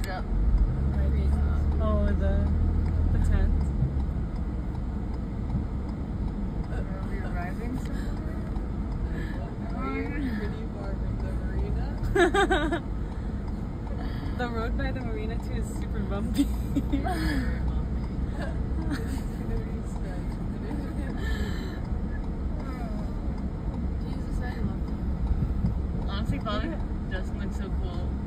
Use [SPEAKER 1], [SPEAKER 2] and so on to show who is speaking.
[SPEAKER 1] Yep.
[SPEAKER 2] Oh, the tent.
[SPEAKER 1] Are we arriving somewhere?
[SPEAKER 3] We're pretty far from the marina.
[SPEAKER 2] The road by the marina too is super bumpy.
[SPEAKER 1] Jesus, I love you. Honestly, Father doesn't look so cool